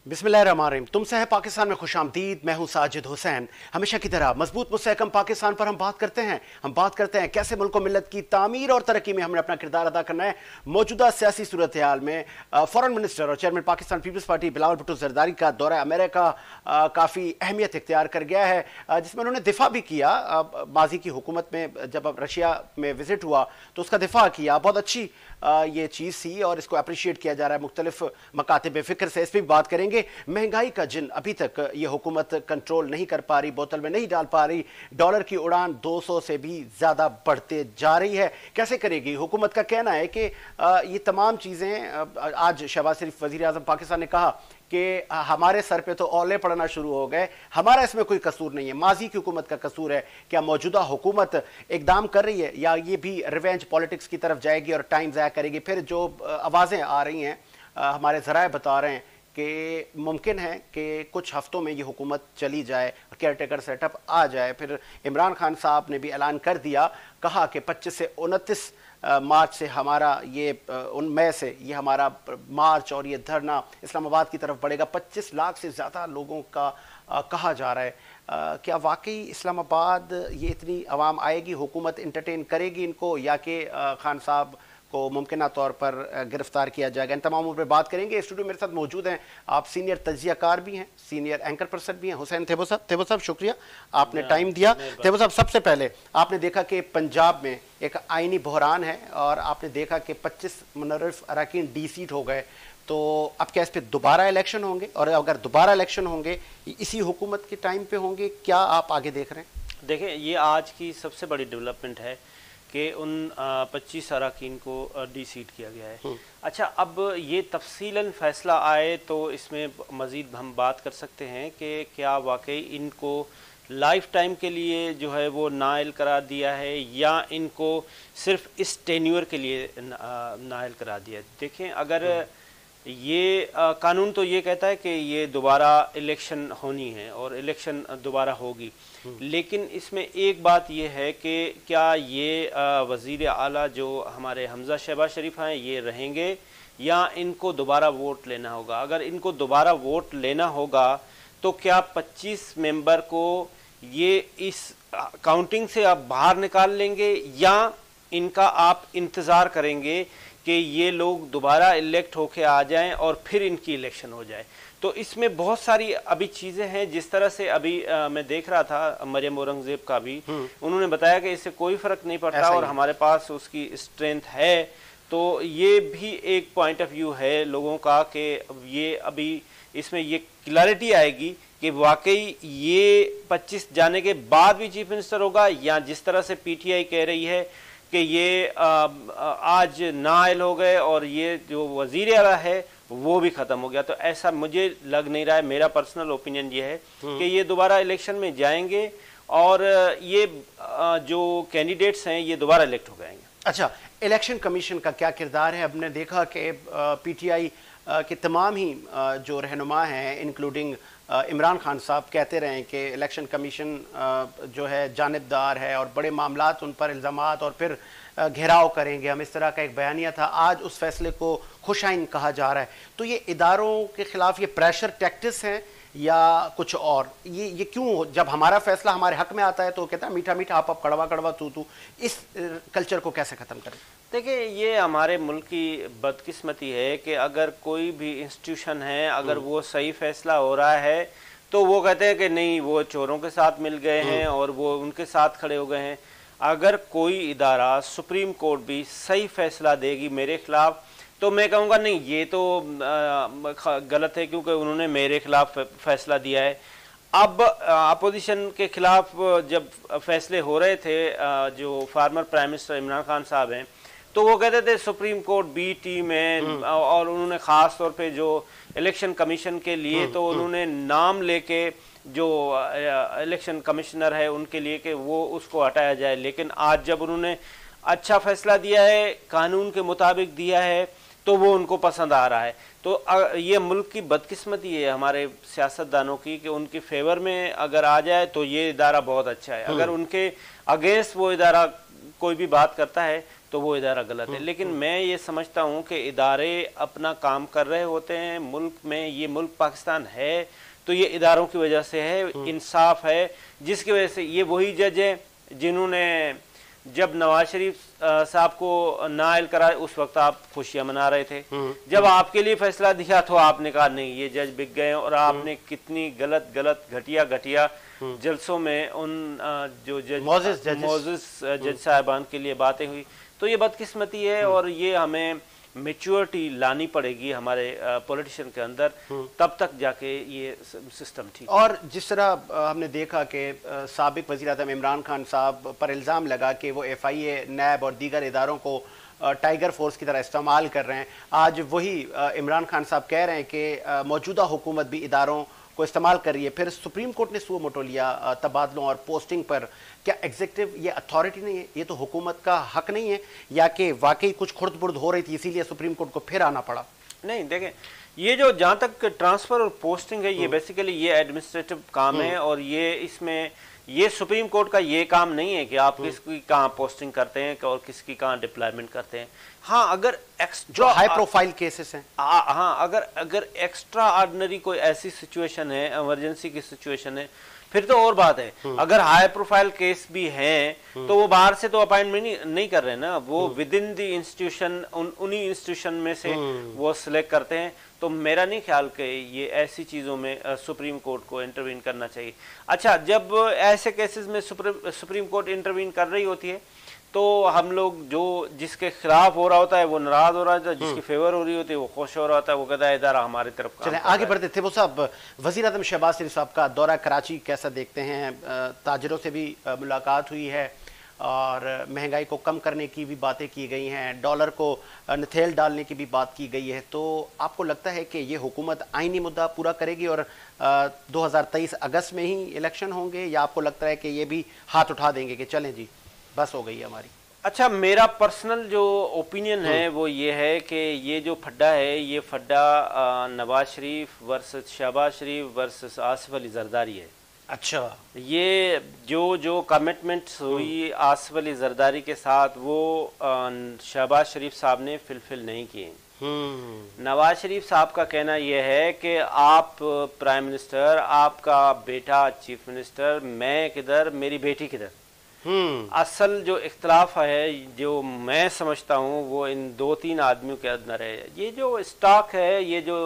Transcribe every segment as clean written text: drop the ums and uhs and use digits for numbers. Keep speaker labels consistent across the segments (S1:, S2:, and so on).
S1: बिस्मिल्लाहिर्रहमानिर्रहीम। तुमसे है पाकिस्तान में खुशामदीद। मैं हूं साजिद हुसैन। हमेशा की तरह मजबूत मुस्तहकम पाकिस्तान पर हम बात करते हैं कैसे मुल्क व मिल्लत की तामीर और तरक्की में हमने अपना किरदार अदा करना है। मौजूदा सियासी सूरत हाल में फॉरेन मिनिस्टर और chairman Pakistan peoples party Bilawal Bhutto Zardari का दौरा अमेरिका काफ़ी अहमियत इख्तियार कर गया है, जिसमें उन्होंने दिफा भी किया। माजी की हुकूमत में जब रशिया में विजिट हुआ तो उसका दिफा किया। बहुत अच्छी ये चीज़ थी और इसको अप्रिशिएट किया जा रहा है मुख्तलिफ मकातिब फ़िक्र से। इस पर भी बात करेंगे। महंगाई का जिन अभी तक ये हुकूमत कंट्रोल नहीं कर पा रही, बोतल में नहीं डाल पा रही। डॉलर की उड़ान 200 से भी ज़्यादा बढ़ते जा रही है। कैसे करेगी हुकूमत? का कहना है कि ये तमाम चीज़ें, आज शहबाज शरीफ वज़ीर आज़म पाकिस्तान ने कहा कि हमारे सर पे तो औले पड़ना शुरू हो गए, हमारा इसमें कोई कसूर नहीं है, माजी की हुकूमत का कसूर है। क्या मौजूदा हुकूमत इकदाम कर रही है या ये भी रिवेंज पॉलिटिक्स की तरफ जाएगी और टाइम ज़ाया करेगी? फिर जो आवाज़ें आ रही हैं, हमारे ज़राए बता रहे हैं कि मुमकिन है कि कुछ हफ्तों में ये हुकूमत चली जाए, केयर टेकर सेटअप आ जाए। फिर इमरान खान साहब ने भी ऐलान कर दिया, कहा कि 25 से 29 मार्च से हमारा ये मई से ये हमारा मार्च और ये धरना इस्लामाबाद की तरफ बढ़ेगा। 25 लाख से ज़्यादा लोगों का कहा जा रहा है। क्या वाकई इस्लामाबाद ये इतनी आवाम आएगी, हुकूमत इंटरटेन करेगी इनको, या कि खान साहब को मुमकिन तौर पर गिरफ्तार किया जाएगा? इन तमामों पर बात करेंगे। स्टूडियो मेरे साथ मौजूद हैं, आप सीनियर तज्जियाकार भी हैं, सीनियर एंकर पर्सन भी हैं, हुसैन थेबो साहब। थेबो साहब, शुक्रिया आपने टाइम दिया। थेबो साहब, सबसे पहले आपने देखा कि पंजाब में एक आइनी बहरान है और आपने देखा कि 25 मुनर्रिफ अरकान डी सीट हो गए, तो अब क्या इस पर दोबारा इलेक्शन होंगे? और अगर दोबारा इलेक्शन होंगे इसी हुकूमत के टाइम पे होंगे, क्या आप आगे देख रहे हैं?
S2: देखें, ये आज की सबसे बड़ी डेवलपमेंट है कि उन 25 अरकान को डी सीट किया गया है। अच्छा, अब ये तफसीलन फ़ैसला आए तो इसमें मज़ीद हम बात कर सकते हैं कि क्या वाकई इनको लाइफ टाइम के लिए जो है वो नाइल करार दिया है या इनको सिर्फ इस टेन्योर के लिए नाइल करार दिया है। देखें, अगर ये कानून तो ये कहता है कि ये दोबारा इलेक्शन होनी है और इलेक्शन दोबारा होगी, लेकिन इसमें एक बात ये है कि क्या ये वज़ीर आला जो हमारे हमज़ा शहबाज शरीफ हैं ये रहेंगे या इनको दोबारा वोट लेना होगा? अगर इनको दोबारा वोट लेना होगा तो क्या 25 मेंबर को ये इस काउंटिंग से आप बाहर निकाल लेंगे या इनका आप इंतज़ार करेंगे कि ये लोग दोबारा इलेक्ट होके आ जाएं और फिर इनकी इलेक्शन हो जाए? तो इसमें बहुत सारी अभी चीज़ें हैं। जिस तरह से अभी मैं देख रहा था मरियम औरंगजेब का भी, उन्होंने बताया कि इससे कोई फ़र्क नहीं पड़ता और हमारे पास उसकी स्ट्रेंथ है। तो ये भी एक पॉइंट ऑफ व्यू है लोगों का कि ये अभी इसमें ये क्लैरिटी आएगी कि वाकई ये 25 जाने के बाद भी चीफ मिनिस्टर होगा या जिस तरह से पीटीआई कह रही है कि ये आज नाइल हो गए और ये जो वज़ीर आला है वो भी ख़त्म हो गया। तो ऐसा मुझे लग नहीं रहा है। मेरा पर्सनल ओपिनियन ये है कि ये दोबारा इलेक्शन में जाएंगे और ये जो कैंडिडेट्स हैं ये दोबारा इलेक्ट हो जाएंगे।
S1: अच्छा, इलेक्शन कमीशन का क्या किरदार है? हमने देखा कि पीटीआई के तमाम ही जो रहनुमा हैं इंक्लूडिंग इमरान खान साहब कहते रहे कि इलेक्शन कमीशन जो है जानिबदार है और बड़े मामलात उन पर इल्ज़ामात और फिर घेराव करेंगे, हम इस तरह का एक बयानिया था। आज उस फैसले को खुशाइन कहा जा रहा है। तो ये इदारों के खिलाफ ये प्रेशर टैक्टिक्स हैं या कुछ और? ये क्यों, जब हमारा फैसला हमारे हक में आता है तो कहता है मीठा मीठा आप कड़वा कड़वा तू, इस कल्चर को कैसे ख़त्म करें?
S2: देखिए, ये हमारे मुल्क की बदकिस्मती है कि अगर कोई भी इंस्टीट्यूशन है, अगर वो सही फैसला हो रहा है तो वो कहते हैं कि नहीं, वो चोरों के साथ मिल गए हैं और वो उनके साथ खड़े हो गए हैं। अगर कोई इदारा, सुप्रीम कोर्ट भी सही फैसला देगी मेरे खिलाफ तो मैं कहूँगा नहीं, ये तो गलत है क्योंकि उन्होंने मेरे खिलाफ फैसला दिया है। अब अपोजिशन के खिलाफ जब फैसले हो रहे थे, जो former prime minister Imran Khan sahab हैं, तो वो कहते थे सुप्रीम कोर्ट बी टीम है और उन्होंने ख़ास तौर पे जो इलेक्शन कमीशन के लिए तो उन्होंने नाम लेके जो इलेक्शन कमिश्नर है उनके लिए कि वो उसको हटाया जाए। लेकिन आज जब उन्होंने अच्छा फैसला दिया है, कानून के मुताबिक दिया है, तो वो उनको पसंद आ रहा है। तो ये मुल्क की बदकिस्मती है हमारे सियासतदानों की कि उनके फेवर में अगर आ जाए तो ये इदारा बहुत अच्छा है, अगर उनके अगेंस्ट वो इदारा कोई भी बात करता है तो वो इदारा गलत है। लेकिन मैं ये समझता हूँ कि इदारे अपना काम कर रहे होते हैं मुल्क में, ये मुल्क पाकिस्तान है तो ये इदारों की वजह से है, इंसाफ है, जिसकी वजह से ये वही जज है जिन्होंने जब नवाज शरीफ साहब को नाअहल करा उस वक्त आप खुशियां मना रहे थे, जब आपके लिए फैसला दिया तो आपने कहा नहीं ये जज बिक गए, और आपने कितनी गलत घटिया जलसों में उन जो जज मोजेस जज साहबान के लिए बातें हुई। तो ये बदकिस्मती है और ये हमें मैच्योरिटी लानी पड़ेगी हमारे पॉलिटिशियन के अंदर, तब तक जाके ये सिस्टम ठीक।
S1: और जिस तरह हमने देखा कि साबिक वज़ीर-ए-आज़म इमरान खान साहब पर इल्ज़ाम लगा कि वो FIA, नैब और दीगर इदारों को टाइगर फोर्स की तरह इस्तेमाल कर रहे हैं, आज वही इमरान खान साहब कह रहे हैं कि मौजूदा हुकूमत भी इदारों को इस्तेमाल कर रही है। फिर सुप्रीम कोर्ट ने सुओ मोटो लिया तबादलों और पोस्टिंग पर, क्या एग्जीक्यूटिव ये अथॉरिटी नहीं है, ये तो हुकूमत का हक नहीं है, या कि वाकई कुछ खुर्द-बुर्द हो रही थी इसीलिए सुप्रीम कोर्ट को फिर आना पड़ा?
S2: नहीं, देखें ये जो जहां तक ट्रांसफर और पोस्टिंग है ये बेसिकली ये एडमिनिस्ट्रेटिव काम है, और ये इसमें ये सुप्रीम कोर्ट का ये काम नहीं है कि आप किसकी कहाँ पोस्टिंग करते हैं और किसकी कहाँ डिप्लॉयमेंट करते हैं। हाँ, अगर
S1: जो हाई प्रोफाइल केसेस हैं,
S2: हाँ, अगर एक्स्ट्रा ऑर्डिनरी कोई ऐसी सिचुएशन है, इमरजेंसी की सिचुएशन है, फिर तो और बात है। अगर हाई प्रोफाइल केस भी हैं तो वो बाहर से तो अपॉइंटमेंट नहीं कर रहे ना, वो विद इन द इंस्टीट्यूशन उन्हीं इंस्टीट्यूशन में से वो सिलेक्ट करते हैं। तो मेरा नहीं ख्याल कि ये ऐसी चीज़ों में सुप्रीम कोर्ट को इंटरवीन करना चाहिए। अच्छा, जब ऐसे केसेस में सुप्रीम कोर्ट इंटरवीन कर रही होती है तो हम लोग जो जिसके खिलाफ हो रहा होता है वो नाराज हो रहा होता है, जिसकी फेवर हो रही होती है वो खुश हो रहा होता है, वो कहता है इदारा हमारी तरफ।
S1: चलें आगे बढ़ते थे। वो साहब, वज़ीर-ए-आज़म शहबाज शरीफ साहब का दौरा कराची कैसा देखते हैं? ताजरों से भी मुलाकात हुई है और महंगाई को कम करने की भी बातें की गई हैं, डॉलर को नथेल डालने की भी बात की गई है। तो आपको लगता है कि ये हुकूमत आईनी मुद्दा पूरा करेगी और 2023 अगस्त में ही इलेक्शन होंगे, या आपको लगता है कि ये भी हाथ उठा देंगे कि चलें जी बस हो गई है हमारी?
S2: अच्छा, मेरा पर्सनल जो ओपिनियन है वो ये है कि ये जो फड्डा है ये फड्डा नवाज शरीफ वर्सेस शहबाज शरीफ वर्सेस आसिफ अली जरदारी है।
S1: अच्छा,
S2: ये जो कमिटमेंट्स हुई आसिफ अली जरदारी के साथ वो शहबाज शरीफ साहब ने फुलफिल नहीं किए। नवाज शरीफ साहब का कहना यह है कि आप प्राइम मिनिस्टर, आपका बेटा चीफ मिनिस्टर, मैं किधर, मेरी बेटी किधर। असल जो इख्तलाफ है जो मैं समझता हूँ वो इन 2-3 आदमियों के अंदर है। ये जो स्टॉक है, ये जो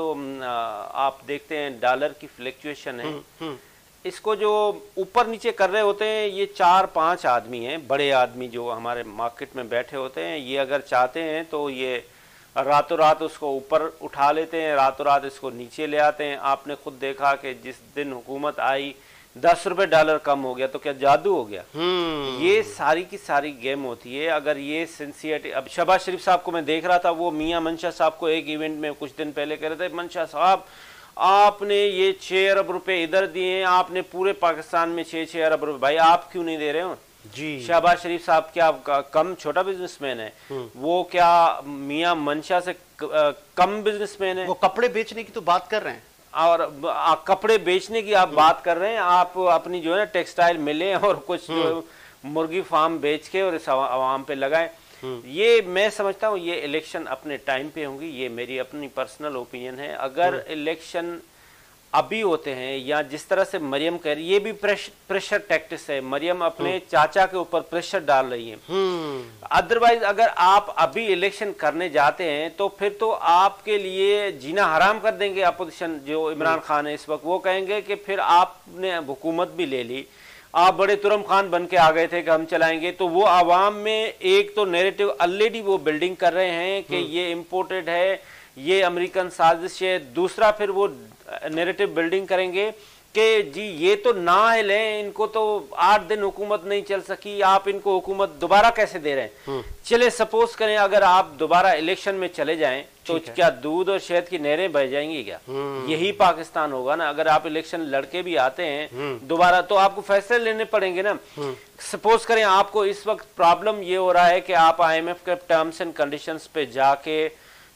S2: आप देखते हैं डॉलर की फ्लक्चुएशन है, इसको जो ऊपर नीचे कर रहे होते हैं ये 4-5 आदमी हैं, बड़े आदमी जो हमारे मार्केट में बैठे होते हैं। ये अगर चाहते हैं तो ये रातों रात उसको ऊपर उठा लेते हैं, रातों रात इसको नीचे ले आते हैं। आपने खुद देखा कि जिस दिन हुकूमत आई 10 रुपए डॉलर कम हो गया तो क्या जादू हो गया? ये सारी की सारी गेम होती है। अगर ये सिंसियरिटी, अब शहबाज शरीफ साहब को मैं देख रहा था, वो मियां मंशा साहब को एक इवेंट में कुछ दिन पहले कह रहे थे, मंशा साहब आपने ये 6 अरब रुपए इधर दिए, आपने पूरे पाकिस्तान में 6-6 अरब रुपए, भाई आप क्यों नहीं दे रहे हो जी? शहबाज शरीफ साहब क्या कम छोटा बिजनेसमैन है? वो क्या मियां मंशा से कम बिजनेसमैन है?
S1: वो कपड़े बेचने की तो बात कर रहे हैं,
S2: और कपड़े बेचने की आप बात कर रहे हैं। आप अपनी जो है ना टेक्सटाइल मिले और कुछ जो मुर्गी फार्म बेच के और इस आवाम पे लगाएं। ये मैं समझता हूँ ये इलेक्शन अपने टाइम पे होंगी, ये मेरी अपनी पर्सनल ओपिनियन है। अगर इलेक्शन अभी होते हैं या जिस तरह से मरियम कह रही, ये भी प्रेशर टैक्टिस है। मरियम अपने चाचा के ऊपर प्रेशर डाल रही है। अदरवाइज अगर आप अभी इलेक्शन करने जाते हैं तो फिर तो आपके लिए जीना हराम कर देंगे अपोजिशन जो इमरान खान है इस वक्त। वो कहेंगे कि फिर आपने हुकूमत भी ले ली, आप बड़े तुरम खान बन के आ गए थे कि हम चलाएंगे। तो वो आवाम में एक तो नैरेटिव ऑलरेडी वो बिल्डिंग कर रहे हैं कि ये इम्पोर्टेड है, ये अमेरिकन साजिश है। दूसरा फिर वो नैरेटिव बिल्डिंग करेंगे कि जी ये तो नाअहल है, इनको तो 8 दिन हुकूमत नहीं चल सकी, आप इनको हुकूमत दोबारा कैसे दे रहे हैं? चले सपोज करें अगर आप दोबारा इलेक्शन में चले जाएं तो क्या दूध और शहद की नहरें बह जाएंगी क्या? यही पाकिस्तान होगा ना। अगर आप इलेक्शन लड़के भी आते हैं दोबारा तो आपको फैसले लेने पड़ेंगे ना। सपोज करें आपको इस वक्त प्रॉब्लम ये हो रहा है कि आप IMF के टर्म्स एंड कंडीशंस पे जाके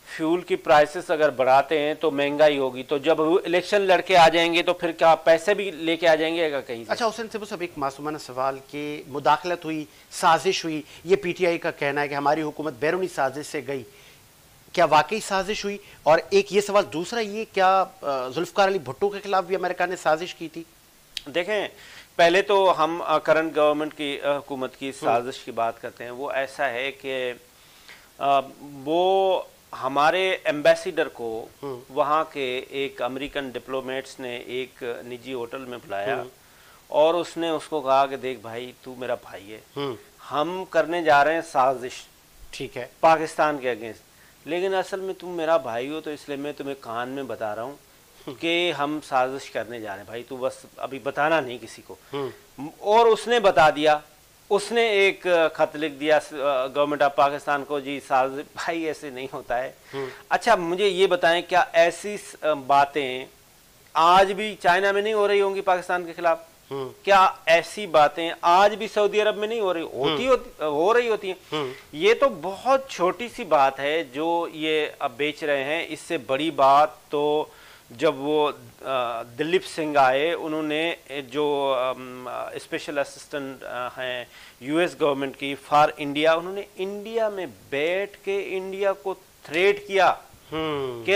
S2: फ्यूल की प्राइसेस अगर बढ़ाते हैं तो महंगाई होगी, तो जब इलेक्शन लड़के आ जाएंगे तो फिर क्या पैसे भी लेके आ जाएंगे कहीं से?
S1: अच्छा हुसैन साहब, एक मासूमाना सवाल कि मुदाखलत हुई, साजिश हुई, ये पीटीआई का कहना है कि हमारी हुकूमत बैरूनी साजिश से गई, क्या वाकई साजिश हुई? और एक ये सवाल, दूसरा ये, क्या जुल्फकार अली भुट्टो के खिलाफ भी अमेरिका ने साजिश की थी?
S2: देखें, पहले तो हम करंट गवर्नमेंट की हुकूमत की साजिश की बात करते हैं। वो ऐसा है कि वो हमारे एम्बेसडर को वहाँ के एक अमेरिकन डिप्लोमेट्स ने एक निजी होटल में बुलाया और उसने उसको कहा कि देख भाई, तू मेरा भाई है, हम करने जा रहे हैं साजिश,
S1: ठीक है,
S2: पाकिस्तान के अगेंस्ट, लेकिन असल में तुम मेरा भाई हो, तो इसलिए मैं तुम्हें कान में बता रहा हूँ कि हम साजिश करने जा रहे हैं भाई, तू बस अभी बताना नहीं किसी को। और उसने बता दिया, उसने एक खत लिख दिया गवर्नमेंट ऑफ पाकिस्तान को, जी साजिश, भाई ऐसे नहीं होता है। अच्छा मुझे ये बताएं, क्या ऐसी बातें आज भी चाइना में नहीं हो रही होंगी पाकिस्तान के खिलाफ? क्या ऐसी बातें आज भी सऊदी अरब में नहीं हो रही हो रही होती हैं? ये तो बहुत छोटी सी बात है जो ये अब बेच रहे हैं। इससे बड़ी बात तो जब वो दिलीप सिंह आए, उन्होंने जो स्पेशल असिस्टेंट हैं यूएस गवर्नमेंट की फॉर इंडिया, उन्होंने इंडिया में बैठ के इंडिया को थ्रेट किया कि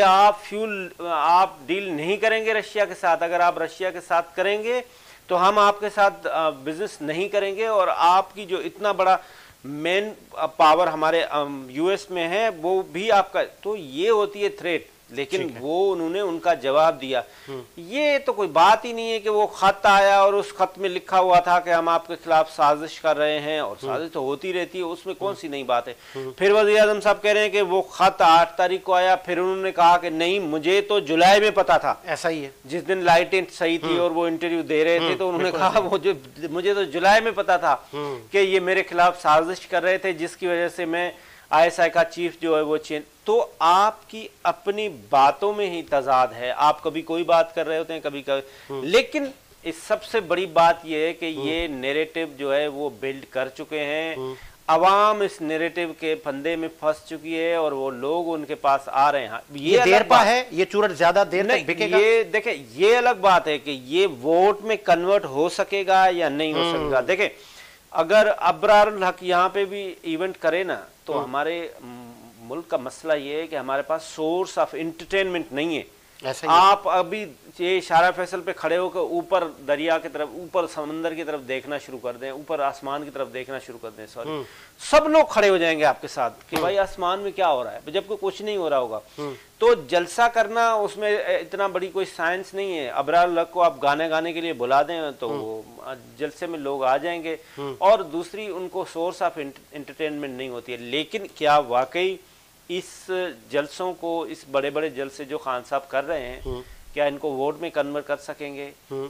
S2: आप डील नहीं करेंगे रशिया के साथ, अगर आप रशिया के साथ करेंगे तो हम आपके साथ बिजनेस नहीं करेंगे, और आपकी जो इतना बड़ा मेन पावर हमारे यूएस में है वो भी आपका, तो ये होती है थ्रेट। लेकिन वो उन्होंने उनका जवाब दिया। ये तो कोई बात ही नहीं है कि वो खत आया और उस खत में लिखा हुआ था कि हम आपके खिलाफ साजिश कर रहे हैं, और साजिश तो होती रहती है, उसमें कौन सी नई बात है। फिर वज़ीर आज़म साहब कह रहे हैं कि वो खत 8 तारीख को आया, फिर उन्होंने कहा कि नहीं, मुझे तो जुलाई में पता था।
S1: ऐसा ही है,
S2: जिस दिन लाइटें सही थी और वो इंटरव्यू दे रहे थे, तो उन्होंने कहा मुझे तो जुलाई में पता था कि ये मेरे खिलाफ साजिश कर रहे थे, जिसकी वजह से मैं आईएसआई का चीफ जो है वो चेंज। तो आपकी अपनी बातों में ही तजाद है, आप कभी कोई बात कर रहे होते हैं, कभी कभी, लेकिन इस सबसे बड़ी बात यह है कि ये नैरेटिव जो है वो बिल्ड कर चुके हैं, अवाम इस नैरेटिव के फंदे में फंस चुकी है और वो लोग उनके पास आ रहे हैं।
S1: ये देर पा है, ये चूरट ज्यादा देर तक बिकेगा।
S2: ये देखे, ये अलग बात है कि ये वोट में कन्वर्ट हो सकेगा या नहीं हो सकेगा। देखे, अगर अबरारुल हक यहाँ पे भी इवेंट करे ना, तो हमारे मुल्क का मसला ये है कि हमारे पास सोर्स ऑफ एंटरटेनमेंट नहीं है। आप अभी ये शारा फैसल पे खड़े होकर ऊपर दरिया की तरफ, ऊपर समंदर की तरफ देखना शुरू कर दें, ऊपर आसमान की तरफ देखना शुरू कर दें, सॉरी, सब लोग खड़े हो जाएंगे आपके साथ कि भाई आसमान में क्या हो रहा है, जबकि कुछ नहीं हो रहा होगा। तो जलसा करना, उसमें इतना बड़ी कोई साइंस नहीं है। अबरारुल हक को आप गाने गाने के लिए बुला दें तो जलसे में लोग आ जाएंगे, और दूसरी उनको सोर्स ऑफ एंटरटेनमेंट नहीं होती है। लेकिन क्या वाकई इस जलसों को, इस बड़े बड़े जलसे जो खान साहब कर रहे हैं, क्या इनको वोट में कन्वर्ट कर सकेंगे?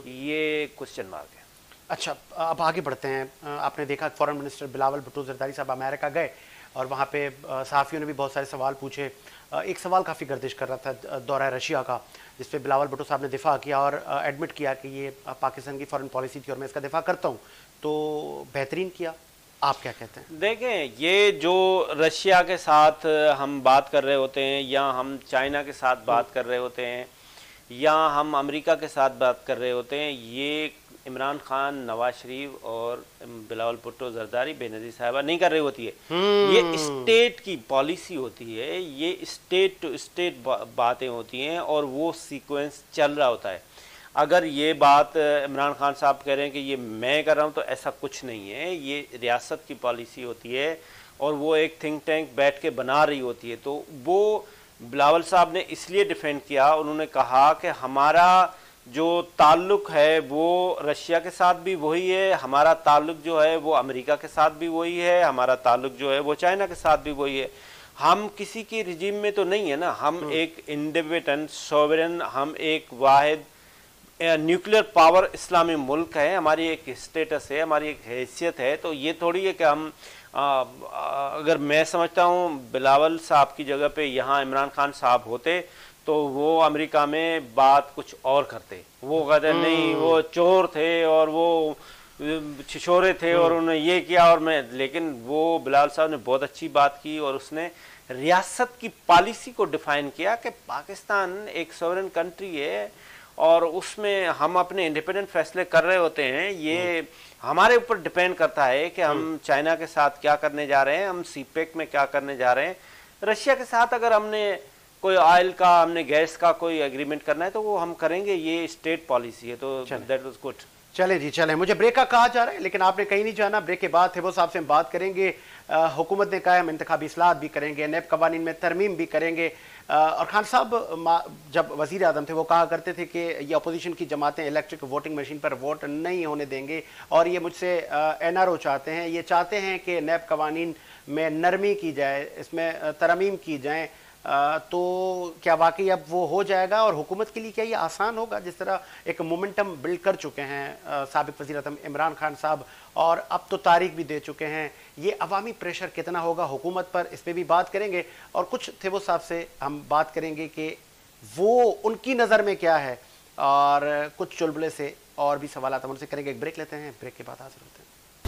S2: ये क्वेश्चन मार्क है।
S1: अच्छा, अब आगे बढ़ते हैं। आपने देखा फॉरेन मिनिस्टर बिलावल भुट्टो जरदारी साहब अमेरिका गए और वहाँ पे सहाफ़ियों ने भी बहुत सारे सवाल पूछे। एक सवाल काफ़ी गर्दिश कर रहा था दौरा रशिया का, जिस पे बिलावल भुट्टो साहब ने दिफा किया और एडमिट किया कि ये पाकिस्तान की फॉरेन पॉलिसी थी और मैं इसका दिफा करता हूँ, तो बेहतरीन किया। आप क्या कहते हैं?
S2: देखें, ये जो रशिया के साथ हम बात कर रहे होते हैं, या हम चाइना के साथ बात कर रहे होते हैं, या हम अमेरिका के साथ बात कर रहे होते हैं, ये इमरान खान, नवाज शरीफ और बिलावल भुट्टो जरदारी, बेनज़ीर साहिबा नहीं कर रही होती है। ये स्टेट की पॉलिसी होती है, ये स्टेट टू स्टेट बातें होती हैं और वो सीक्वेंस चल रहा होता है। अगर ये बात इमरान खान साहब कह रहे हैं कि ये मैं कर रहा हूँ, तो ऐसा कुछ नहीं है। ये रियासत की पॉलिसी होती है और वो एक थिंक टैंक बैठ के बना रही होती है। तो वो बिलावल साहब ने इसलिए डिफेंड किया, उन्होंने कहा कि हमारा जो ताल्लुक है वो रशिया के साथ भी वही है, हमारा ताल्लुक जो है वो अमेरिका के साथ भी वही है, हमारा ताल्लुक जो है वो चाइना के साथ भी वही है। हम किसी की रिजीम में तो नहीं है ना, हम एक इंडिपेंडेंट सॉवरेन, हम एक वाहिद न्यूक्लियर पावर इस्लामी मुल्क है, हमारी एक स्टेटस है, हमारी एक हैसियत है। तो ये थोड़ी है कि हम अगर मैं समझता हूँ बिलावल साहब की जगह पे यहाँ इमरान खान साहब होते तो वो अमेरिका में बात कुछ और करते। वो कहते नहीं, वो चोर थे और वो छिछोरे थे और उन्होंने ये किया और मैं, लेकिन वो बिलावल साहब ने बहुत अच्छी बात की और उसने रियासत की पॉलिसी को डिफाइन किया कि पाकिस्तान एक सॉवरेन कंट्री है और उसमें हम अपने इंडिपेंडेंट फैसले कर रहे होते हैं। ये हमारे ऊपर डिपेंड करता है कि हम चाइना के साथ क्या करने जा रहे हैं, हम सीपेक में क्या करने जा रहे हैं। रशिया के साथ अगर हमने कोई ऑयल का, हमने गैस का कोई एग्रीमेंट करना है तो वो हम करेंगे, ये स्टेट पॉलिसी है। तो दैट वाज गुड।
S1: चले जी चले, मुझे ब्रेक का कहा जा रहा है लेकिन आपने कहीं नहीं जाना। ब्रेक के बाद थेबो साहब से हम बात करेंगे। हुकूमत ने कहा हम इंतखाबी इस्लाहत भी करेंगे, नैब कवानीन में तरमीम भी करेंगे। और खान साहब जब वजीर आजम थे वो कहा करते थे कि ये अपोजिशन की जमातें इलेक्ट्रिक वोटिंग मशीन पर वोट नहीं होने देंगे और ये मुझसे NRO चाहते हैं, ये चाहते हैं कि नैब कवानीन में नरमी की जाए, इसमें तरमीम की जाए। तो क्या वाकई अब वो हो जाएगा और हुकूमत के लिए क्या ये आसान होगा? जिस तरह एक मोमेंटम बिल्ड कर चुके हैं साबिक वज़ीर आज़म इमरान खान साहब और अब तो तारीख भी दे चुके हैं, ये अवामी प्रेशर कितना होगा हुकूमत पर, इस पर भी बात करेंगे। और कुछ थेबो साहब से हम बात करेंगे कि वो उनकी नज़र में क्या है और कुछ चुलबुले से और भी सवाल हम उनसे करेंगे। एक ब्रेक लेते हैं, ब्रेक के बाद हाजिर होते हैं।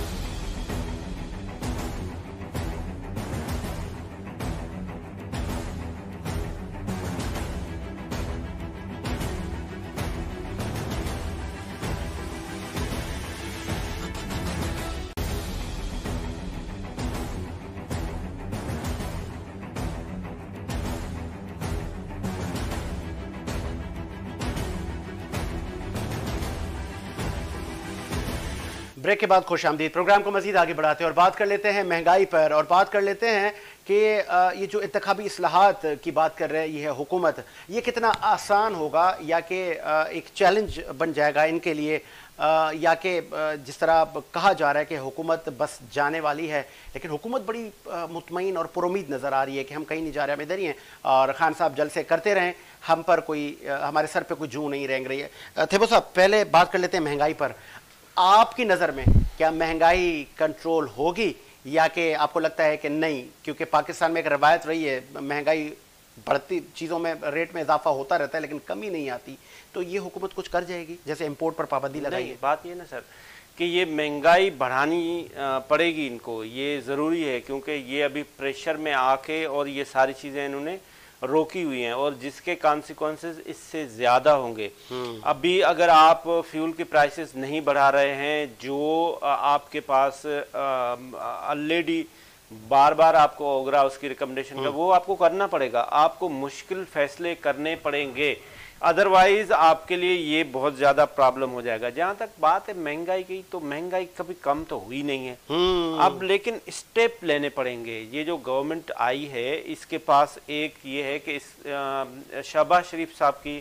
S1: ब्रेक के बाद खुश आमदीद। प्रोग्राम को मजीद आगे बढ़ाते हैं और बात कर लेते हैं महंगाई पर और बात कर लेते हैं कि ये जो इंतखाबी इस्लाहात की बात कर रहे हैं ये हुकूमत, ये कितना आसान होगा या कि एक चैलेंज बन जाएगा इनके लिए, या कि जिस तरह कहा जा रहा है कि हुकूमत बस जाने वाली है, लेकिन हुकूमत बड़ी मुतमईन और पुरुमीद नज़र आ रही है कि हम कहीं नहीं जा रहे, हम इधर ही हैं और खान साहब जलसे करते रहें, हम पर कोई, हमारे सर पे कोई जूं नहीं रेंग रही है। थेबो साहब पहले बात कर लेते हैं महंगाई पर। आपकी नज़र में क्या महंगाई कंट्रोल होगी या कि आपको लगता है कि नहीं, क्योंकि पाकिस्तान में एक रवायत रही है महंगाई बढ़ती, चीज़ों में रेट में इजाफा होता रहता है लेकिन कमी नहीं आती, तो ये हुकूमत कुछ कर जाएगी जैसे इंपोर्ट पर पाबंदी लगाई?
S2: बात ये ना सर कि ये महंगाई बढ़ानी पड़ेगी इनको, ये ज़रूरी है क्योंकि ये अभी प्रेशर में आके और ये सारी चीज़ें इन्होंने रोकी हुई हैं और जिसके कॉन्सिक्वेंसेस इससे ज़्यादा होंगे। अभी अगर आप फ्यूल की प्राइसेस नहीं बढ़ा रहे हैं, जो आपके पास ऑलरेडी बार बार आपको ओगरा उसकी रिकमेंडेशन का, वो आपको करना पड़ेगा, आपको मुश्किल फैसले करने पड़ेंगे, अदरवाइज आपके लिए ये बहुत ज्यादा प्रॉब्लम हो जाएगा। जहां तक बात है महंगाई की, तो महंगाई कभी कम तो हुई नहीं है अब, लेकिन स्टेप लेने पड़ेंगे। ये जो गवर्नमेंट आई है इसके पास एक ये है कि इस शहबाज शरीफ साहब की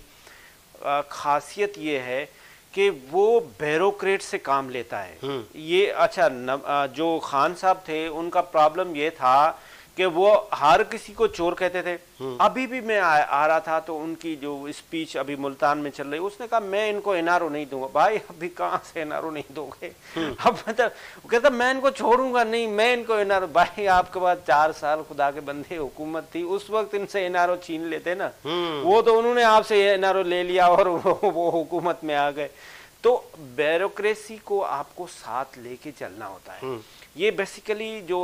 S2: खासियत ये है कि वो ब्यूरोक्रेट से काम लेता है। ये अच्छा जो खान साहब थे उनका प्रॉब्लम ये था कि वो हर किसी को चोर कहते थे। अभी भी मैं आ रहा था तो उनकी जो स्पीच अभी मुल्तान में चल रही, उसने कहा मैं इनको एनआरओ नहीं दूंगा। भाई अभी कहाँ से एनआरओ नहीं दोगे? अब मतलब वो कहता मैं इनको छोड़ूंगा नहीं, मैं इनको एनआरओ। भाई आपके पास 4 साल खुदा के बंदे हुकूमत थी, उस वक्त इनसे एनआरओ छीन लेते ना, वो तो उन्होंने आपसे एनआरओ ले लिया और वो हुकूमत में आ गए। तो ब्यूरोक्रेसी को आपको साथ लेके चलना होता है। ये बेसिकली जो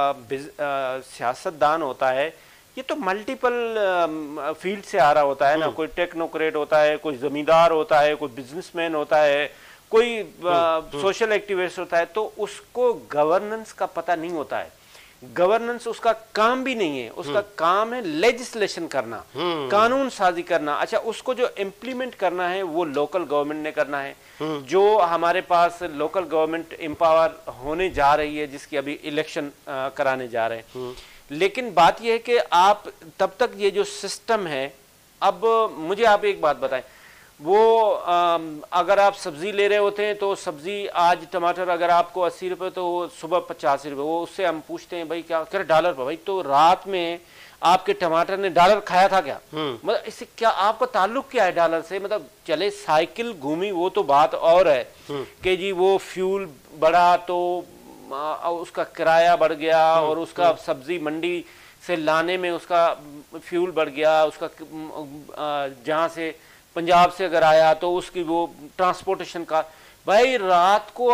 S2: सियासतदान होता है ये तो मल्टीपल फील्ड से आ रहा होता है ना, कोई टेक्नोक्रेट होता है, कोई जमींदार होता है, कोई बिजनेसमैन होता है, कोई सोशल एक्टिविस्ट होता है, तो उसको गवर्नेंस का पता नहीं होता है। गवर्नेंस उसका काम भी नहीं है, उसका काम है लेजिस्लेशन करना, कानून साजी करना। अच्छा, उसको जो इम्प्लीमेंट करना है वो लोकल गवर्नमेंट ने करना है। जो हमारे पास लोकल गवर्नमेंट एम्पावर होने जा रही है, जिसकी अभी इलेक्शन कराने जा रहे हैं, लेकिन बात यह है कि आप तब तक ये जो सिस्टम है, अब मुझे आप एक बात बताएं, वो अगर आप सब्जी ले रहे होते हैं तो सब्जी आज टमाटर अगर आपको 80 रुपए तो सुबह 85 रुपए, वो उससे हम पूछते हैं भाई क्या कर डॉलर पर, भाई तो रात में आपके टमाटर ने डॉलर खाया था क्या? मतलब इससे क्या आपका ताल्लुक क्या है डॉलर से? मतलब चले साइकिल घूमी वो तो बात और है कि जी वो फ्यूल बढ़ा तो उसका किराया बढ़ गया और उसका सब्जी मंडी से लाने में उसका फ्यूल बढ़ गया, उसका जहां से पंजाब से अगर आया तो उसकी वो ट्रांसपोर्टेशन का। भाई रात को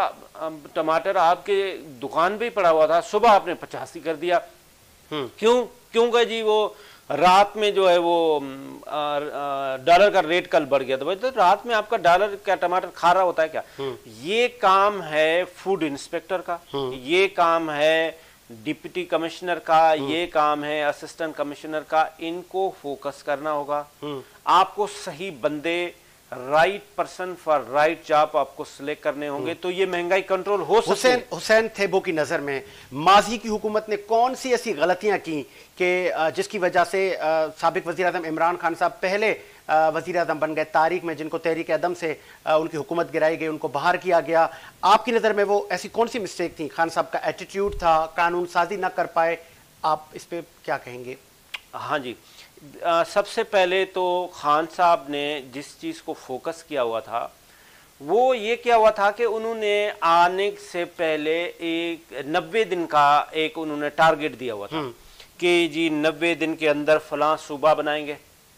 S2: आपका टमाटर आपके दुकान पे ही पड़ा हुआ था, सुबह आपने 85 कर दिया। क्यों? क्योंकि जी वो रात में जो है वो डॉलर का रेट कल बढ़ गया, तो भाई तो रात में आपका डॉलर का टमाटर खा रहा होता है क्या? ये काम है फूड इंस्पेक्टर का, ये काम है डिप्टी कमिश्नर का, ये काम है असिस्टेंट कमिश्नर का। इनको फोकस करना होगा। आपको सही बंदे, right person for right job आपको सिलेक्ट करने होंगे, तो ये महंगाई कंट्रोल हो सकती है।
S1: हुसैन थेबो की नजर में माजी की हुकूमत ने कौन सी ऐसी गलतियां की कि जिसकी वजह से साबिक वजीर आज़म इमरान खान साहब पहले वजीर आज़म बन गए तारीख में, जिनको तहरीक अदम से उनकी हुकूमत गिराई गई, उनको बाहर किया गया। आपकी नज़र में वो ऐसी कौन सी मिस्टेक थी? खान साहब का एटीट्यूड था, कानून साजी ना कर पाए, आप इस पे क्या कहेंगे?
S2: हाँ जी, सबसे पहले तो खान साहब ने जिस चीज़ को फोकस किया हुआ था वो ये किया हुआ था कि उन्होंने आने से पहले एक 90 दिन का एक उन्होंने टारगेट दिया हुआ था कि जी 90 दिन के अंदर फलां सूबा बनाएंगे,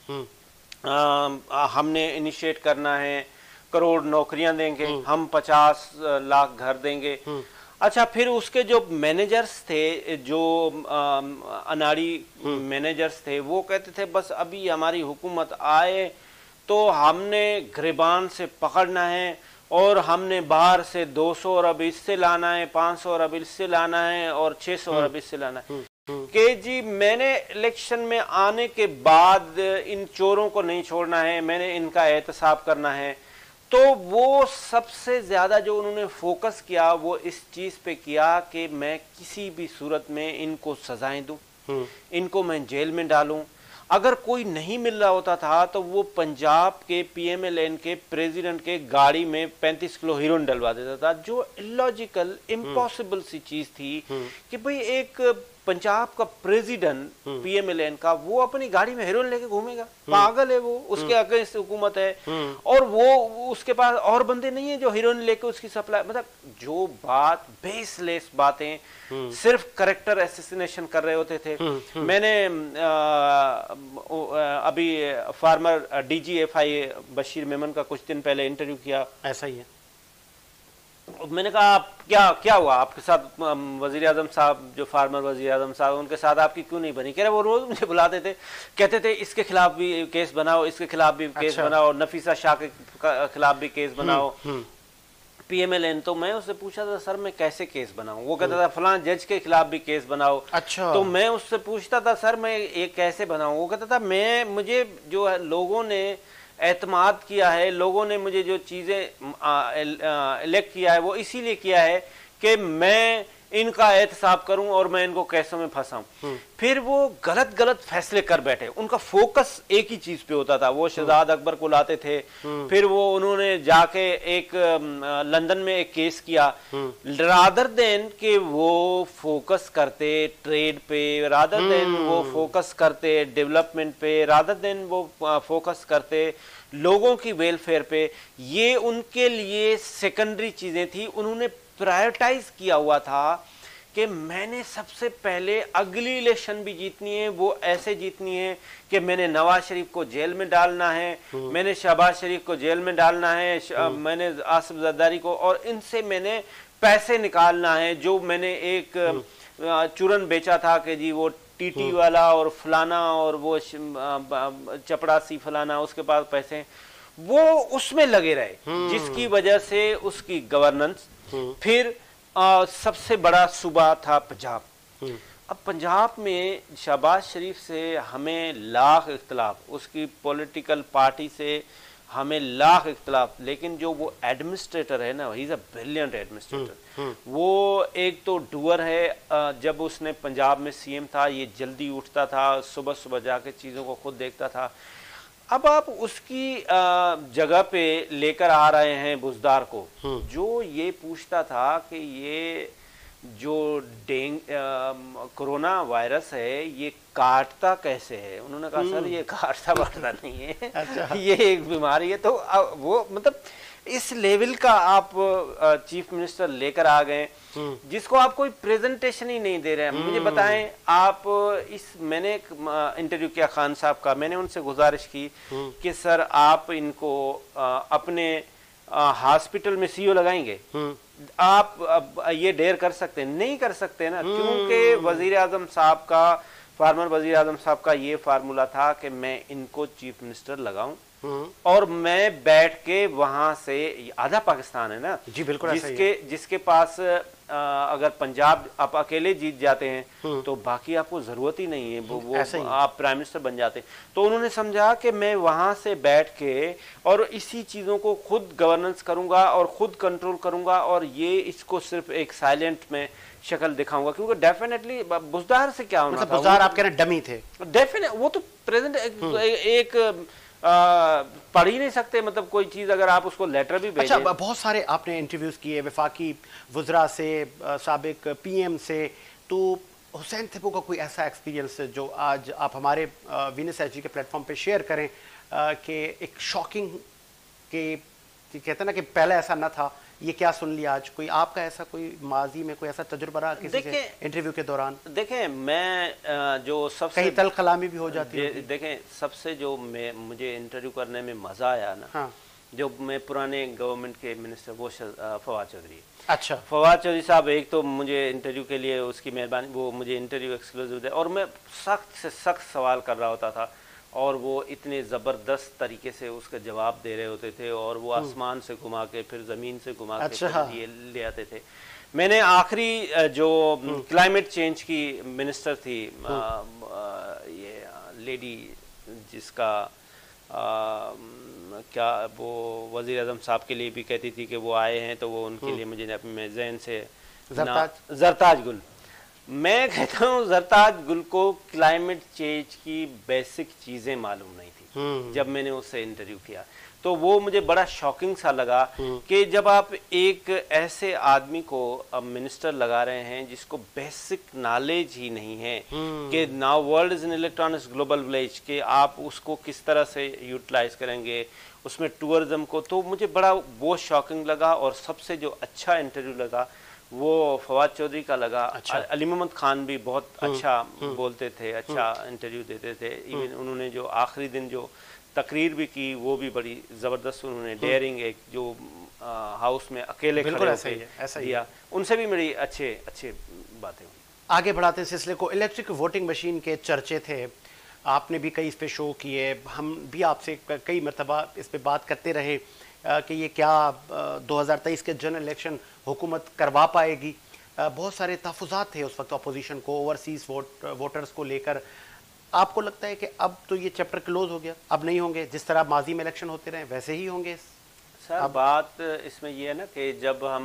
S2: हमने इनिशिएट करना है, करोड़ नौकरियां देंगे, हम 50 लाख घर देंगे। अच्छा, फिर उसके जो मैनेजर्स थे, जो अनाड़ी मैनेजर्स थे, वो कहते थे बस अभी हमारी हुकूमत आए तो हमने गिरबान से पकड़ना है और हमने बाहर से 200 अरब इससे लाना है, 500 अरब इससे लाना है और 600 अरब इससे लाना है। कि जी मैंने इलेक्शन में आने के बाद इन चोरों को नहीं छोड़ना है, मैंने इनका एहतसाब करना है। तो वो सबसे ज्यादा जो उन्होंने फोकस किया वो इस चीज पे किया कि मैं किसी भी सूरत में इनको सजाएं दूं, इनको मैं जेल में डालूं। अगर कोई नहीं मिल रहा होता था तो वो पंजाब के PMLN के प्रेसिडेंट के गाड़ी में 35 किलो हीरोइन डलवा देता था, जो इलॉजिकल इम्पॉसिबल सी चीज थी कि भाई एक पंजाब का प्रेसिडेंट PMLN का वो अपनी गाड़ी में हीरोइन लेके घूमेगा? पागल है वो, उसके अगेंस्ट हुकूमत है और वो उसके पास और बंदे नहीं है जो हीरोइन लेके उसकी सप्लाई, मतलब जो बात बेसलेस बातें, सिर्फ करेक्टर एसेसिनेशन कर रहे होते थे। मैंने अभी फार्मर DGFI बशीर मेमन का कुछ दिन पहले इंटरव्यू किया।
S1: ऐसा ही है।
S2: मैंने कहा आप क्या हुआ आपके साथ? वजीर आजम साहब, जो फार्मर वजीर आजम साहब, उनके साथ आपकी क्यों नहीं बनी? कह रहे वो रोज मुझे बुलाते थे, कहते थे इसके खिलाफ भी केस बनाओ, इसके खिलाफ भी केस बनाओ, नफीसा शाह के खिलाफ भी केस बनाओ, PMLN। तो मैं उससे पूछा था सर मैं कैसे केस बनाऊं? वो कहता था फलां जज के खिलाफ भी केस बनाओ।
S1: अच्छा।
S2: तो मैं उससे पूछता था सर मैं ये कैसे बनाऊं? वो कहता था मुझे जो है लोगों ने एतमाद किया है, लोगों ने मुझे जो चीजें इलेक्ट किया है वो इसीलिए किया है कि मैं इनका एहतसाब करूं और मैं इनको केसों में फंसाऊं। फिर वो गलत गलत फैसले कर बैठे। उनका फोकस एक ही चीज पे होता था। वो शहजाद अकबर को लाते थे, फिर वो उन्होंने जाके एक लंदन में एक केस किया, रादर देन कि वो फोकस करते ट्रेड पे, रादर देन वो फोकस करते डेवलपमेंट पे, रादर देन वो फोकस करते लोगों की वेलफेयर पे। ये उनके लिए सेकेंडरी चीजें थी। उन्होंने प्रायोरिटाइज किया हुआ था कि मैंने सबसे पहले अगली इलेक्शन भी जीतनी है, वो ऐसे जीतनी है कि मैंने नवाज शरीफ को जेल में डालना है, मैंने शहबाज शरीफ को जेल में डालना है, मैंने आसिफ जरदारी को, और इनसे मैंने पैसे निकालना है। जो मैंने एक चूरन बेचा था कि जी वो टीटी वाला और फलाना और वो चपड़ासी फलाना, उसके पास पैसे, वो उसमें लगे रहे, जिसकी वजह से उसकी गवर्नेंस। फिर सबसे बड़ा सूबा था पंजाब। अब पंजाब में शहबाज शरीफ से हमें लाख इख्तलाफ, उसकी पॉलिटिकल पार्टी से हमें लाख इख्तलाफ, लेकिन जो वो एडमिनिस्ट्रेटर है ना, he is a brilliant administrator. वो एक तो डूअर है। जब उसने पंजाब में CM था, ये जल्दी उठता था, सुबह सुबह जाके चीज़ों को खुद देखता था। अब आप उसकी जगह पे लेकर आ रहे हैं बुजदार को, जो ये पूछता था कि ये जो कोरोना वायरस है ये काटता कैसे है? उन्होंने कहा सर ये काटता बाटता नहीं है। अच्छा। ये एक बीमारी है। तो वो मतलब इस लेवल का आप चीफ मिनिस्टर लेकर आ गए, जिसको आप कोई प्रेजेंटेशन ही नहीं दे रहे हैं। मुझे बताएं आप मैंने एक इंटरव्यू किया खान साहब का, मैंने उनसे गुजारिश की कि सर आप इनको अपने हॉस्पिटल में CEO लगाएंगे? आप ये डेयर कर सकते हैं? नहीं कर सकते ना, क्योंकि वजीर आजम साहब का फार्मर वजीर आजम साहब का ये फार्मूला था कि मैं इनको चीफ मिनिस्टर लगाऊं और मैं बैठ के वहां से, आधा पाकिस्तान है ना
S1: जी, बिल्कुल
S2: जिसके पास अगर पंजाब आप अकेले जीत जाते हैं तो बाकी आपको जरूरत ही नहीं है, वो आप प्राइम मिनिस्टर बन जाते हैं। तो उन्होंने समझा कि मैं वहां से बैठ के और इसी चीजों को खुद गवर्नेंस करूंगा और खुद कंट्रोल करूंगा और ये इसको सिर्फ एक साइलेंट में शक्ल दिखाऊंगा, क्योंकि डेफिनेटली बुजदार से क्या होना
S1: मतलब बुजदार आप कह रहे हैं डमी थे,
S2: डेफिनेट वो तो प्रेजेंट एक पढ़ ही नहीं सकते, मतलब कोई चीज अगर आप उसको लेटर भी भेजें।
S1: अच्छा, बहुत सारे आपने इंटरव्यूज किए वफाकी वुज़रा से, साबिक पीएम से, तो हुसैन थिप्पो का कोई ऐसा एक्सपीरियंस जो आज आप हमारे वीनस एचडी के प्लेटफॉर्म पे शेयर करें कि एक शॉकिंग के कहते हैं ना कि पहले ऐसा ना था, ये क्या सुन लिया आज? कोई आपका ऐसा कोई माजी में कोई ऐसा तजुर्बा रहा किसी से इंटरव्यू के दौरान?
S2: देखें, मैं जो सबसे
S1: कहीं तल कलामी भी हो जाती है।
S2: देखें, सबसे जो मुझे इंटरव्यू करने में मजा आया ना,
S1: हाँ।
S2: जो मैं पुराने गवर्नमेंट के मिनिस्टर वो फवाद चौधरी।
S1: अच्छा,
S2: फवाद चौधरी साहब एक तो मुझे इंटरव्यू के लिए उसकी मेहरबानी, वो मुझे इंटरव्यू एक्सक्लूसिव दे और मैं सख्त से सख्त सवाल कर रहा होता था और वो इतने ज़बरदस्त तरीके से उसका जवाब दे रहे होते थे और वो आसमान से घुमा के फिर ज़मीन से घुमा के फिर ये ले आते थे। मैंने आखिरी जो क्लाइमेट चेंज की मिनिस्टर थी, ये लेडी जिसका क्या वो वज़ीर आज़म साहब के लिए भी कहती थी कि वो आए हैं तो वो उनके लिए मुझे अपने जहन से ज़रताज गुल, मैं कहता हूँ ज़रताज गुल को क्लाइमेट चेंज की बेसिक चीज़ें मालूम नहीं थी। जब मैंने उससे इंटरव्यू किया तो वो मुझे बड़ा शॉकिंग सा लगा कि जब आप एक ऐसे आदमी को मिनिस्टर लगा रहे हैं जिसको बेसिक नॉलेज ही नहीं है कि now world is an electronics global village, कि आप उसको किस तरह से यूटिलाइज करेंगे, उसमें टूरिज्म को, तो मुझे बड़ा वो शॉकिंग लगा। और सबसे जो अच्छा इंटरव्यू लगा वो फवाद चौधरी का लगा। अच्छा। अली मोहम्मद खान भी बहुत अच्छा बोलते थे, अच्छा इंटरव्यू देते थे। इवन उन्होंने जो आखिरी दिन जो तकरीर भी की वो भी बड़ी ज़बरदस्त, उन्होंने डेयरिंग एक जो हाउस में अकेले खड़े होकर दिया, उनसे भी मेरी अच्छे बातें हुई।
S1: आगे बढ़ाते सिलसिले को, इलेक्ट्रिक वोटिंग मशीन के चर्चे थे, आपने भी कई इस पे शो किए, हम भी आपसे कई मरतबा इस पे बात करते रहे कि ये क्या 2023 के जनरल इलेक्शन हुकूमत करवा पाएगी। बहुत सारे तहफ़्फ़ुज़ात थे उस वक्त अपोजिशन को, ओवरसीज़ वोटर्स को लेकर। आपको लगता है कि अब तो ये चैप्टर क्लोज हो गया, अब नहीं होंगे, जिस तरह माजी में इलेक्शन होते रहे वैसे ही होंगे?
S2: सर बात इसमें ये है ना कि जब हम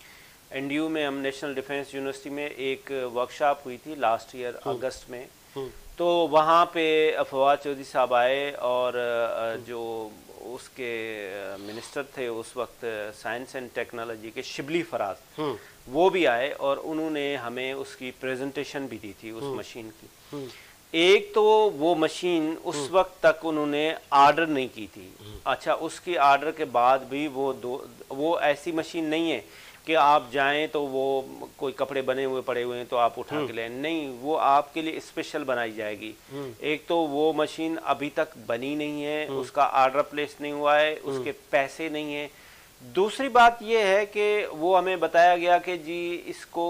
S2: NDU में, हम नेशनल डिफेंस यूनिवर्सिटी में एक वर्कशॉप हुई थी लास्ट ईयर अगस्त में, तो वहाँ पे फवाद चौधरी साहब आए और जो उसके मिनिस्टर थे उस वक्त साइंस एंड टेक्नोलॉजी के, शिबली फराज, वो भी आए और उन्होंने हमें उसकी प्रेजेंटेशन भी दी थी उस मशीन की। एक तो वो मशीन उस वक्त तक उन्होंने ऑर्डर नहीं की थी। अच्छा, उसकी ऑर्डर के बाद भी वो ऐसी मशीन नहीं है कि आप जाएं तो वो कोई कपड़े बने हुए पड़े हुए हैं तो आप उठा के लें, नहीं, वो आपके लिए स्पेशल बनाई जाएगी। एक तो वो मशीन अभी तक बनी नहीं है, उसका ऑर्डर प्लेस नहीं हुआ है, उसके पैसे नहीं है। दूसरी बात ये है कि वो हमें बताया गया कि जी इसको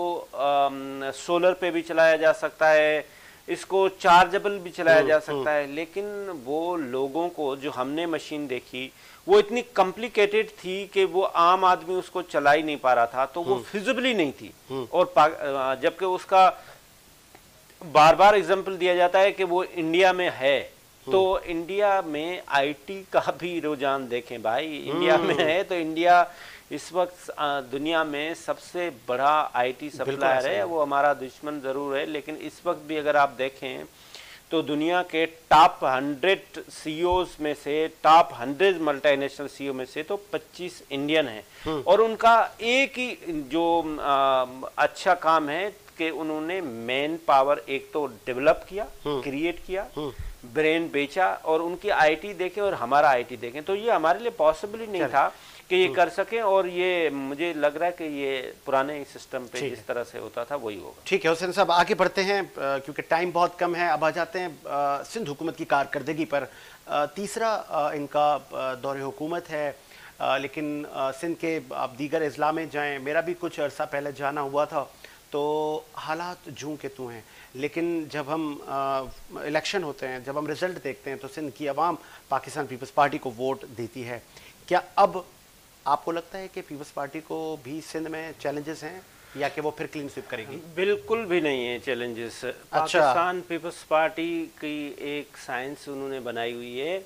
S2: सोलर पे भी चलाया जा सकता है, इसको चार्जेबल भी चलाया जा सकता है, लेकिन वो लोगों को, जो हमने मशीन देखी, वो इतनी कॉम्प्लिकेटेड थी कि वो आम आदमी उसको चला ही नहीं पा रहा था, तो वो फिजिबली नहीं थी। और जबकि उसका बार बार एग्जाम्पल दिया जाता है कि वो इंडिया में है, तो इंडिया में IT का भी रुझान देखें भाई, इंडिया में है तो इंडिया इस वक्त दुनिया में सबसे बड़ा IT सप्लायर है। वो हमारा दुश्मन जरूर है, लेकिन इस वक्त भी अगर आप देखें तो दुनिया के टॉप 100 CEOs में से, टॉप 100 मल्टीनेशनल CEO में से तो 25 इंडियन हैं। और उनका एक ही जो अच्छा काम है कि उन्होंने मैन पावर एक तो डेवलप किया, क्रिएट किया, ब्रेन बेचा, और उनकी IT देखें और हमारा IT देखें तो ये हमारे लिए पॉसिबल ही नहीं था कि ये कर सकें। और ये मुझे लग रहा है कि ये पुराने सिस्टम पे जिस तरह से होता था वही होगा।
S1: ठीक है हुसैन साहब, आगे बढ़ते हैं क्योंकि टाइम बहुत कम है। अब आ जाते हैं सिंध हुकूमत की कारकर्दगी पर। तीसरा इनका दौरे हुकूमत है, लेकिन सिंध के आप दीगर अजला में जाएँ, मेरा भी कुछ अर्सा पहले जाना हुआ था, तो हालात जूं के तू हैं। लेकिन जब हम इलेक्शन होते हैं, जब हम रिजल्ट देखते हैं तो सिंध की आवाम पाकिस्तान पीपल्स पार्टी को वोट देती है। क्या अब आपको लगता है कि पीपल्स पार्टी को भी सिंध में चैलेंजेस हैं या कि वो फिर क्लीन स्वीप करेगी?
S2: बिल्कुल भी नहीं है चैलेंजेस। पाकिस्तान पीपल्स पार्टी की एक साइंस उन्होंने बनाई हुई है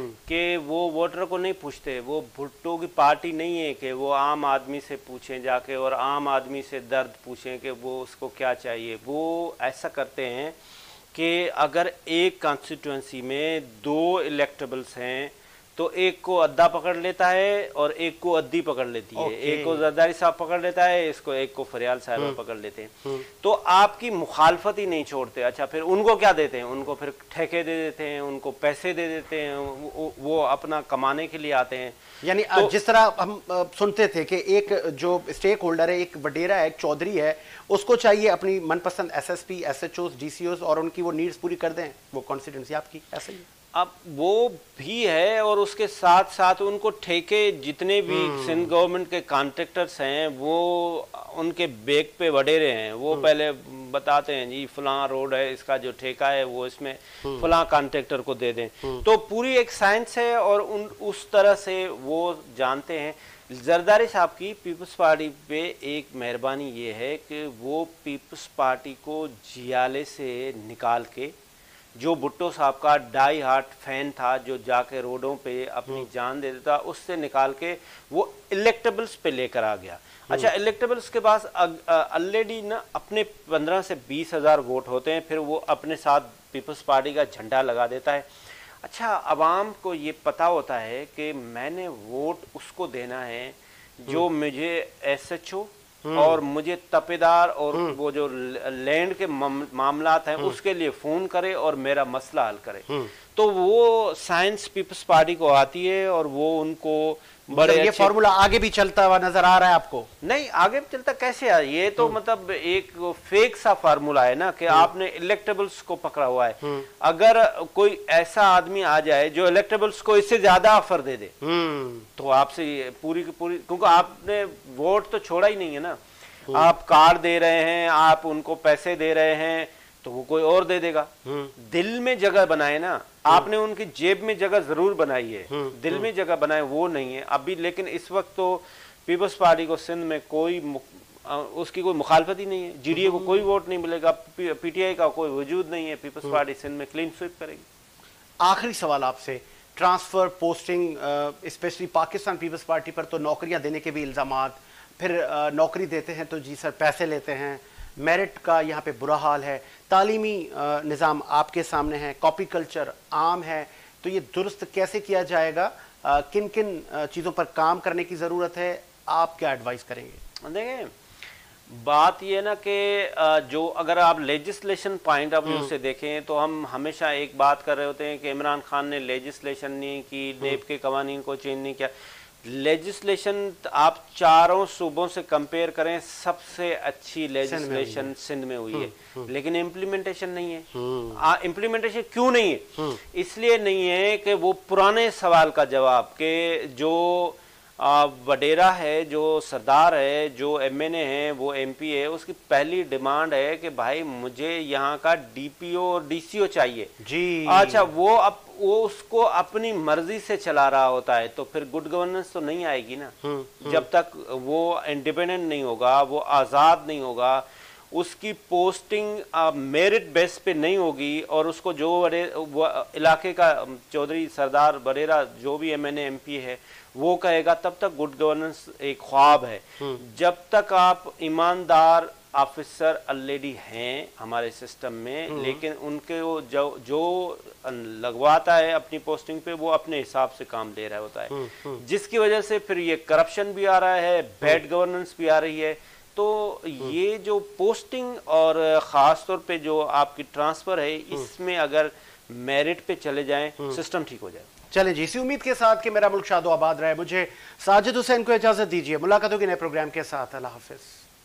S2: कि वो वोटर को नहीं पूछते, वो भुट्टो की पार्टी नहीं है कि वो आम आदमी से पूछें जाके और आम आदमी से दर्द पूछें कि वो उसको क्या चाहिए। वो ऐसा करते हैं कि अगर एक कॉन्स्टिट्यूंसी में 2 इलेक्टेबल्स हैं तो एक को अद्दा पकड़ लेता है और एक को अद्दी पकड़ लेती है। एक को जरदारी साहब पकड़ लेता है, इसको एक को फरियाल साहब पकड़ लेते हैं। तो आपकी मुखालफत ही नहीं छोड़ते। अच्छा, फिर उनको क्या देते हैं? उनको फिर ठेके दे देते हैं, उनको पैसे दे देते हैं, वो अपना कमाने के लिए आते हैं।
S1: यानी तो, जिस तरह हम सुनते थे कि एक जो स्टेक होल्डर है, एक वडेरा है, एक चौधरी है, उसको चाहिए अपनी मनपसंद एसएसपी, एसएचओस, डीसीओस और उनकी वो नीड्स पूरी कर दें वो कॉन्स्टिट्यूंसी आपकी, ऐसा ही।
S2: अब वो भी है और उसके साथ साथ उनको ठेके जितने भी सिंध गवर्नमेंट के कॉन्ट्रैक्टर्स हैं वो उनके बेग पे वडेरे हैं। वो पहले बताते हैं जी फलां रोड है, इसका जो ठेका है वो इसमें फलां कॉन्ट्रैक्टर को दे दें। तो पूरी एक साइंस है और उस तरह से वो जानते हैं। जरदारी साहब की पीपल्स पार्टी पे एक मेहरबानी ये है कि वो पीपल्स पार्टी को जियाले से निकाल के, जो भुट्टो साहब का डाई हार्ट फैन था जो जाके रोडों पे अपनी जान दे देता, उससे निकाल के वो इलेक्टेबल्स पे लेकर आ गया। अच्छा, इलेक्टेबल्स के पास ऑलरेडी ना अपने 15 से 20 हज़ार वोट होते हैं, फिर वो अपने साथ पीपल्स पार्टी का झंडा लगा देता है। अच्छा, अवाम को ये पता होता है कि मैंने वोट उसको देना है जो मुझे एसएचओ और मुझे तपेदार और वो जो लैंड के मामलात हैं उसके लिए फोन करे और मेरा मसला हल करे। तो वो साइंस पीपल्स पार्टी को आती है और वो उनको बड़े
S1: ये फॉर्मूला आगे भी चलता हुआ नजर आ रहा है आपको?
S2: नहीं, आगे भी चलता कैसे है? ये तो मतलब एक फेक सा फार्मूला है ना कि आपने इलेक्टेबल्स को पकड़ा हुआ है। अगर कोई ऐसा आदमी आ जाए जो इलेक्टेबल्स को इससे ज्यादा ऑफर दे दे तो आपसे पूरी की पूरी, क्योंकि आपने वोट तो छोड़ा ही नहीं है ना, आप कार्ड दे रहे हैं, आप उनको पैसे दे रहे हैं, तो वो कोई और दे देगा। दिल में जगह बनाए ना आपने, उनकी जेब में जगह जरूर बनाई है, दिल में जगह बनाए वो नहीं है अभी। लेकिन इस वक्त तो पीपल्स पार्टी को सिंध में कोई उसकी कोई मुखालफत ही नहीं है। जीडीए को कोई वोट नहीं मिलेगा, पीटीआई का कोई वजूद नहीं है। पीपल्स पार्टी सिंध में क्लीन स्वीप करेगी।
S1: आखिरी सवाल आपसे, transfer posting specially Pakistan peoples Party पर तो नौकरियां देने के भी इल्जामात, फिर नौकरी देते हैं तो जी सर पैसे लेते हैं, मेरिट का यहाँ पे बुरा हाल है, तालीमी निज़ाम आपके सामने है, कॉपी कल्चर आम है, तो ये दुरुस्त कैसे किया जाएगा? किन किन चीज़ों पर काम करने की ज़रूरत है? आप क्या एडवाइस करेंगे?
S2: देखें, बात ये ना कि जो अगर आप लेजिस्लेशन पॉइंट ऑफ व्यू से देखें तो हम हमेशा एक बात कर रहे होते हैं कि इमरान खान ने लेजिस्लेशन नहीं की, नेब के कवानीन को चेंज नहीं किया। लेजिस्लेशन आप चारों सूबों से कंपेयर करें, सबसे अच्छी लेजिस्लेशन सिंध में हुई है, लेकिन इम्प्लीमेंटेशन नहीं है। इम्प्लीमेंटेशन क्यों नहीं है? इसलिए नहीं है कि वो पुराने सवाल का जवाब कि जो वडेरा है, जो सरदार है, जो एमएनए है, वो एमपी है, उसकी पहली डिमांड है कि भाई मुझे यहाँ का डीपीओ और डीसीओ चाहिए जी। अच्छा, वो उसको अपनी मर्जी से चला रहा होता है, तो फिर गुड गवर्नेंस तो नहीं आएगी ना। जब तक वो इंडिपेंडेंट नहीं होगा, वो आज़ाद नहीं होगा, उसकी पोस्टिंग मेरिट बेस पे नहीं होगी और उसको जो इलाके का चौधरी सरदार बरेरा जो भी एमएनए एमपी है वो कहेगा, तब तक गुड गवर्नेंस एक ख्वाब है। जब तक आप ईमानदार ऑफिसर ऑलरेडी हैं हमारे सिस्टम में, लेकिन उनके जो लगवाता है अपनी पोस्टिंग पे वो अपने हिसाब से काम दे रहा होता है, जिसकी वजह से फिर ये करप्शन भी आ रहा है, बैड गवर्नेंस भी आ रही है। तो ये जो पोस्टिंग और ख़ास तौर पे जो आपकी ट्रांसफ़र है, इसमें अगर मेरिट पे चले जाएं सिस्टम ठीक हो जाए।
S1: चलें जी, इसी उम्मीद के साथ कि मेरा मुल्क शादो आबाद रहे, मुझे साजिद हुसैन को इजाज़त दीजिए। मुलाकात होगी नए प्रोग्राम के साथ। अल्लाह हाफिज़।